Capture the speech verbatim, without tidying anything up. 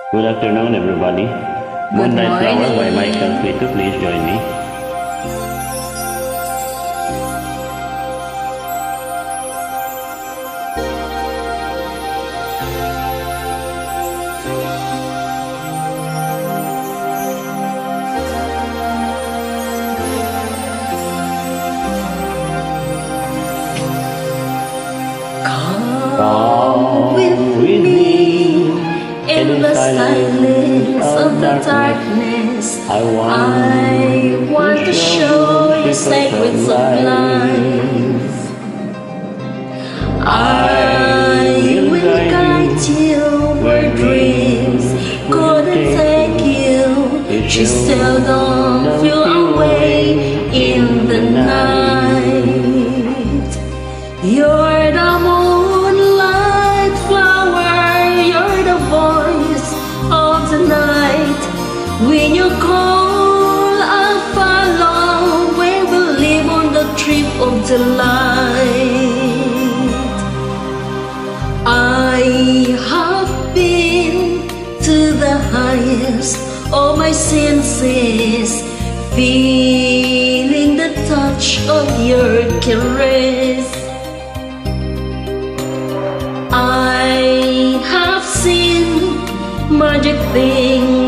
Good afternoon, everybody. Moonlight Flower by Michael Cretu. Please join me. Come with me in the silence of the darkness. I want to show you sacred life. I will guide you where dreams couldn't take you. You still don't feel away in the night. You're the moonlight flower, you're the voice of the night. When you call, I'll follow. We will live on the trip of delight. I have been to the highest of my senses, feeling the touch of your caress. I have seen magic things